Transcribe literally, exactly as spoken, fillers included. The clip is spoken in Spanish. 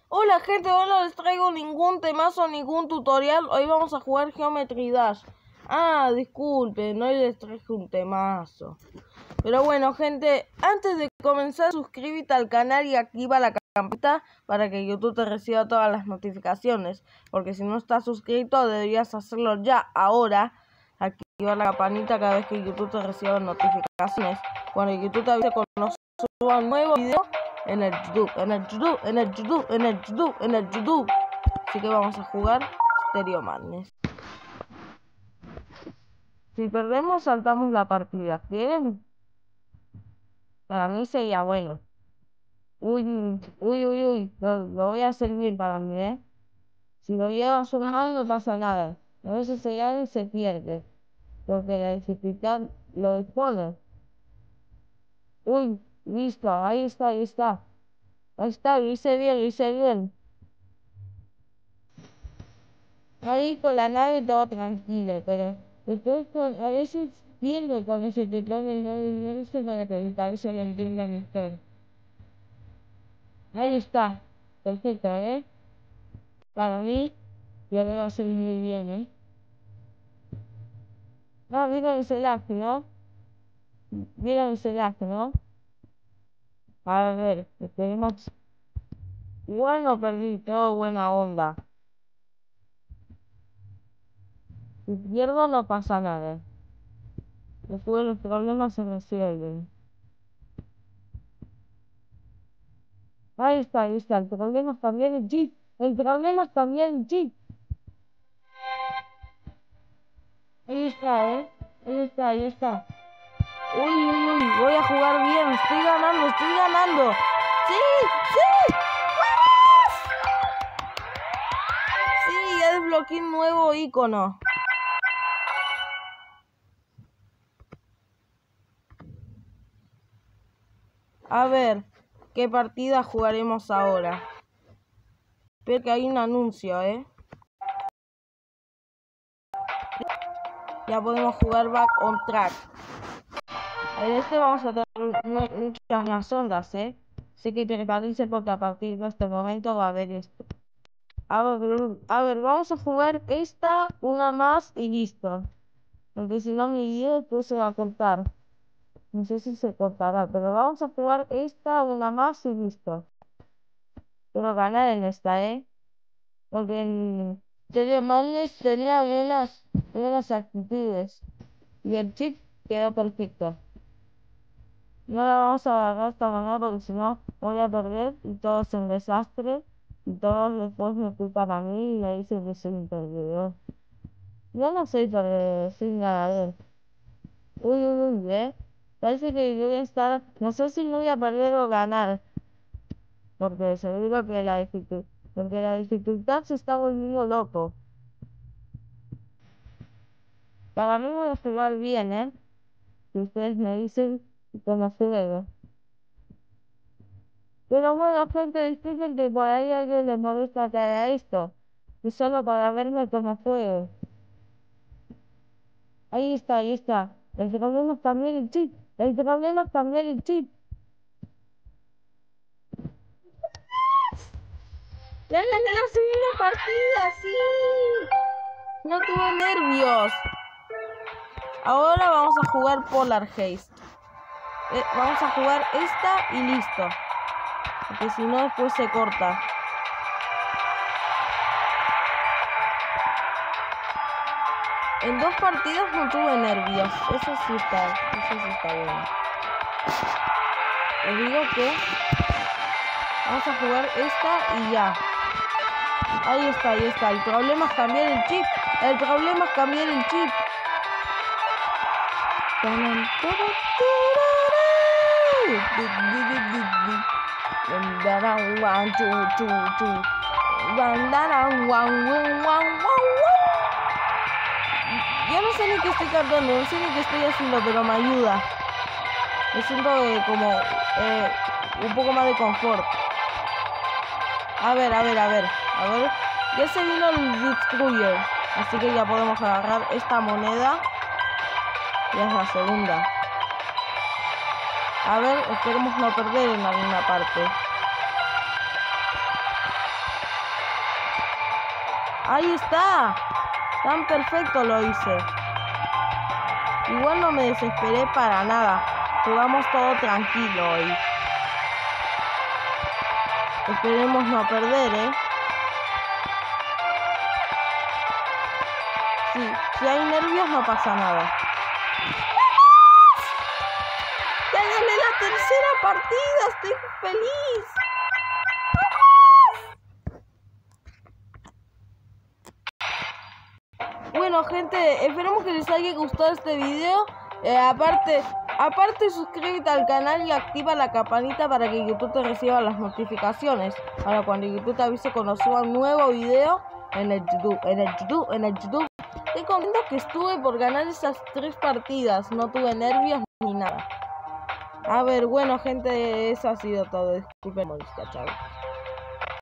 Hola gente, hoy no les traigo ningún temazo, ningún tutorial. Hoy vamos a jugar Geometry Dash. Ah, disculpen, hoy les traje un temazo. Pero bueno gente, antes de comenzar suscríbete al canal y activa la campanita para que YouTube te reciba todas las notificaciones. Porque si no estás suscrito deberías hacerlo ya, ahora. Activar la campanita cada vez que YouTube te reciba notificaciones. Cuando YouTube te avise cuando suba un nuevo video en el YouTube, en el YouTube, en el YouTube, en el YouTube, en el YouTube. Así que vamos a jugar Stereo Madness. Si perdemos, saltamos la partida. ¿Quieren? Para mí sería bueno. Uy, uy, uy, uy. Lo, lo voy a hacer bien para mí, ¿eh? Si lo llevas un mal no pasa nada. A veces se gana y se pierde. Porque la dificultad lo expone. Uy, listo. Ahí está, ahí está. Ahí está, lo hice bien, lo hice bien. Ahí con la nave todo tranquilo, pero después con, a veces pierdo con ese teclado y no, no sé para acreditar eso lo entiendo a mi historia. Ahí está, perfecto, ¿eh? Para mí, yo lo voy a hacer muy bien, ¿eh? No, vieron ese lag, ¿no? Vieron ese lag, ¿no? A ver, esperemos. Igual no perdí, todo buena onda. Si pierdo no pasa nada. Después los problemas se resuelven. Ahí está, ahí está. El problema es cambiar el chip. El problema es cambiar el chip. Ahí está, ¿eh? Ahí está, ahí está. Uy, uy, uy. Voy a jugar bien. Estoy ganando, estoy ganando. ¡Sí! ¡Sí! ¡Vamos! Sí, ya desbloqueé un nuevo icono. A ver, ¿qué partida jugaremos ahora? Espero que hay un anuncio, ¿eh? Ya podemos jugar Back on Track. En este vamos a tener muchas más ondas, ¿eh? Así que prepárense porque a partir de este momento va a haber esto. A ver, a ver, vamos a jugar esta, una más y listo. Porque si no mi video después se va a cortar. No sé si se cortará, pero vamos a jugar esta, una más y listo. Quiero ganar en esta, ¿eh? Porque en Stereo Madness tenía buenas, buenas actitudes. Y el chip quedó perfecto. No la vamos a agarrar esta manera porque si no voy a perder y todo es un desastre. Y todos después me culpan a mí y me dicen que soy un perdedor. Yo no soy perdedor, soy un ganador. Uy, uy, uy, ¿eh? Parece que yo voy a estar, no sé si no voy a perder o ganar. Porque seguro que la dificultad, porque la dificultad se está volviendo loco. Para mí voy a jugar bien, ¿eh? Si ustedes me dicen cómo juego. Pero bueno, gente, disculpen que por ahí a alguien les molesta que haga esto. Y solo para verme cómo juego. Ahí está, ahí está. El problema es cambiar el chip. El problema es cambiar el chip. ¡Ya gané la segunda partida! ¡Sí! No tuve nervios. Ahora vamos a jugar Polar Haste. Eh, vamos a jugar esta y listo. Porque si no después se corta. En dos partidas no tuve nervios. Eso sí está, eso sí está bueno. Les digo que vamos a jugar esta y ya. Ahí está, ahí está. El problema es cambiar el chip. El problema es cambiar el chip. Yo no sé ni qué estoy cantando, no sé ni qué estoy haciendo, pero me ayuda. Me siento eh, como eh, un poco más de confort. A ver, a ver, a ver, a ver. Ya se vino el Destroyer, así que ya podemos agarrar esta moneda. Ya es la segunda. A ver, esperemos no perder en alguna parte. Ahí está. Tan perfecto lo hice. Igual no me desesperé para nada. Jugamos todo tranquilo hoy. Esperemos no perder, ¿eh? Sí, si hay nervios no pasa nada. ¡Ya gané la tercera partida! ¡Estoy feliz! Bueno, gente, esperemos que les haya gustado este video. Eh, aparte, aparte suscríbete al canal y activa la campanita para que YouTube te reciba las notificaciones. Para cuando YouTube te avise cuando suba un nuevo video en el YouTube, en el YouTube, en el YouTube. Te comento que estuve por ganar esas tres partidas. No tuve nervios ni nada. A ver, bueno, gente, eso ha sido todo. Disculpen, molestia, chao.